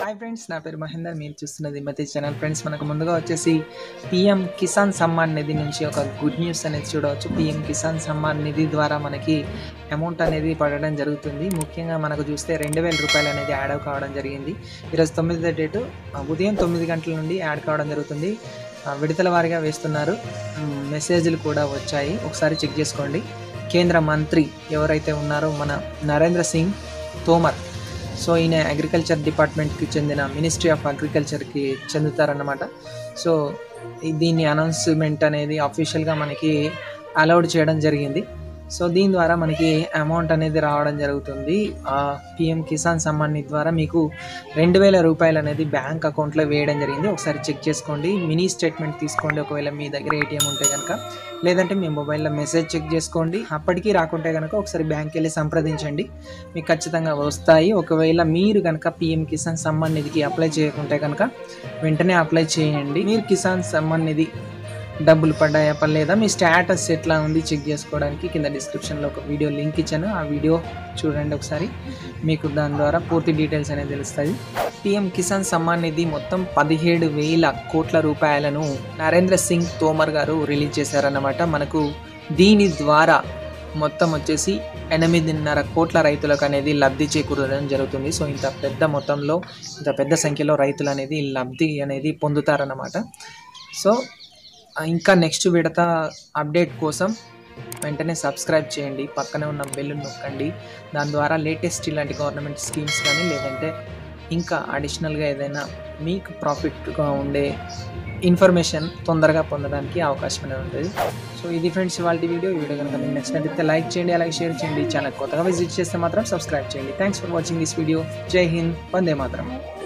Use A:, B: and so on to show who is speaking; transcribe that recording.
A: Hi friends, నా పేరు మహేందర్. మీరు చూస్తున్నది మతి ఛానల్. ఫ్రెండ్స్, మనకు ముందుగా వచ్చేసి పీఎం కిసాన్ సమ్మాన్ నిధి నుంచి ఒక గుడ్ న్యూస్ అనేది చూడవచ్చు. పీఎం కిసాన్ సమ్మాన్ నిధి ద్వారా మనకి అమౌంట్ అనేది పడడం జరుగుతుంది. ముఖ్యంగా మనకు చూస్తే 2,000 రూపాయలు అనేది యాడ్ కావడం జరిగింది. ఈరోజు 9వ డేటు, ఉదయం 9 గంటల నుండి యాడ్ కావడం జరుగుతుంది. విడతల వారీగా వేస్తున్నారు. మెసేజ్లు కూడా వచ్చాయి, ఒకసారి చెక్ చేసుకోండి. కేంద్ర మంత్రి ఎవరైతే ఉన్నారో మన నరేంద్ర సింగ్ తోమర్, సో ఈయన అగ్రికల్చర్ డిపార్ట్మెంట్కి చెందిన మినిస్ట్రీ ఆఫ్ అగ్రికల్చర్కి చెందుతారన్నమాట. సో దీన్ని అనౌన్స్మెంట్ అనేది అఫీషియల్గా మనకి అలౌడ్ చేయడం జరిగింది. సో దీని ద్వారా మనకి అమౌంట్ అనేది రావడం జరుగుతుంది. పిఎం కిసాన్ సమ్మాన్ నిధి ద్వారా మీకు 2,000 రూపాయలు అనేది బ్యాంక్ అకౌంట్లో వేయడం జరిగింది. ఒకసారి చెక్ చేసుకోండి, మినీ స్టేట్మెంట్ తీసుకోండి ఒకవేళ మీ దగ్గర ఏటీఎం ఉంటే కనుక, లేదంటే మీ మొబైల్లో మెసేజ్ చెక్ చేసుకోండి. అప్పటికీ రాకుంటే కనుక ఒకసారి బ్యాంక్కి వెళ్ళి సంప్రదించండి, మీకు ఖచ్చితంగా వస్తాయి. ఒకవేళ మీరు కనుక పిఎం కిసాన్ సమ్మాన్ నిధికి అప్లై చేయకుంటే కనుక వెంటనే అప్లై చేయండి. మీరు కిసాన్ సమ్మాన్ నిధి డబ్బులు పడ్డాయా పర్లేదా, మీ స్టేటస్ ఎట్లా ఉంది చెక్ చేసుకోవడానికి కింద డిస్క్రిప్షన్లో ఒక వీడియో లింక్ ఇచ్చాను. ఆ వీడియో చూడండి ఒకసారి, మీకు దాని ద్వారా పూర్తి డీటెయిల్స్ అనేది తెలుస్తుంది. పిఎం కిసాన్ సమ్మాన్ నిధి మొత్తం 17,000 కోట్ల రూపాయలను నరేంద్ర సింగ్ తోమర్ గారు రిలీజ్ చేశారన్నమాట. మనకు దీని ద్వారా మొత్తం వచ్చేసి 8.5 కోట్ల రైతులకు అనేది లబ్ధి చేకూరడం జరుగుతుంది. సో ఇంత పెద్ద మొత్తంలో, ఇంత పెద్ద సంఖ్యలో రైతులు అనేది లబ్ధి అనేది పొందుతారన్నమాట. సో ఇంకా నెక్స్ట్ విడత అప్డేట్ కోసం వెంటనే సబ్స్క్రైబ్ చేయండి, పక్కనే ఉన్న బెల్ నొక్కండి. దాని ద్వారా లేటెస్ట్ ఇలాంటి గవర్నమెంట్ స్కీమ్స్ కానీ, లేదంటే ఇంకా అడిషనల్గా ఏదైనా మీకు ప్రాఫిట్గా ఉండే ఇన్ఫర్మేషన్ తొందరగా పొందడానికి అవకాశం అనేది ఉంటుంది. సో ఇది ఫ్రెండ్స్ ఇవాళ వీడియో. ఈ వీడియో కనుక మీకు నచ్చినట్లయితే లైక్ చేయండి, అలాగే షేర్ చేయండి. ఛానల్ కొత్తగా విజిట్ చేస్తే మాత్రం సబ్స్క్రైబ్ చేయండి. Thanks for watching this video. జై హింద్, వందే మాతరం.